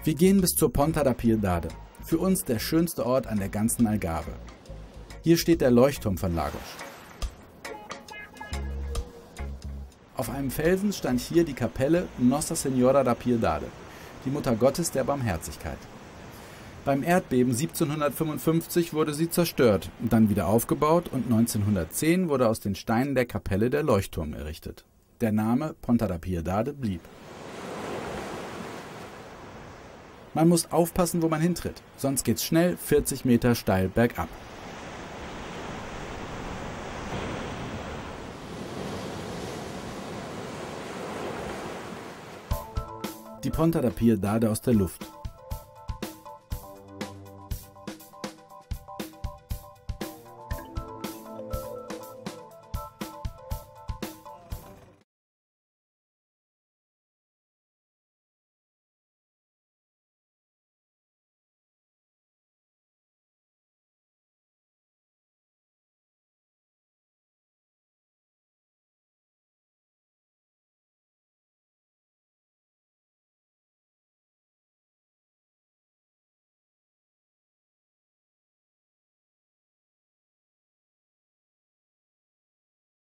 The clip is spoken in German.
Wir gehen bis zur Ponta da Piedade, für uns der schönste Ort an der ganzen Algarve. Hier steht der Leuchtturm von Lagos. Auf einem Felsen stand hier die Kapelle Nossa Senhora da Piedade, die Mutter Gottes der Barmherzigkeit. Beim Erdbeben 1755 wurde sie zerstört, dann wieder aufgebaut und 1910 wurde aus den Steinen der Kapelle der Leuchtturm errichtet. Der Name Ponta da Piedade blieb. Man muss aufpassen, wo man hintritt, sonst geht's schnell 40 Meter steil bergab. Die Ponta da Piedade aus der Luft.